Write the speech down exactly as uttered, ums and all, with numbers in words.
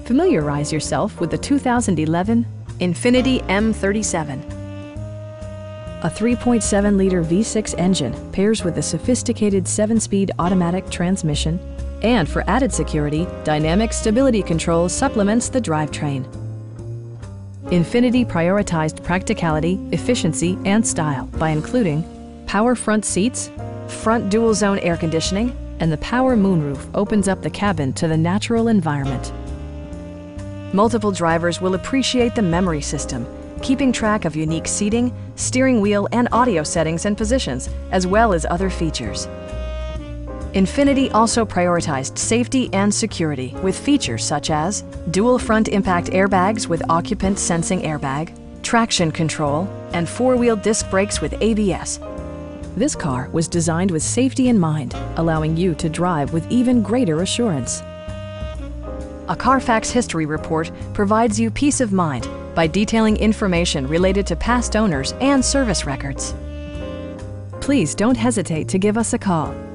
Familiarize yourself with the two thousand eleven Infiniti M thirty-seven. A three point seven liter V six engine pairs with a sophisticated seven-speed automatic transmission, and for added security, dynamic stability control supplements the drivetrain. Infiniti prioritized practicality, efficiency, and style by including power front seats, front dual-zone air conditioning, and the power moonroof opens up the cabin to the natural environment. Multiple drivers will appreciate the memory system, keeping track of unique seating, steering wheel, and audio settings and positions, as well as other features. Infiniti also prioritized safety and security with features such as dual front impact airbags with occupant sensing airbag, traction control, and four-wheel disc brakes with A B S. This car was designed with safety in mind, allowing you to drive with even greater assurance. A Carfax history report provides you peace of mind by detailing information related to past owners and service records. Please don't hesitate to give us a call.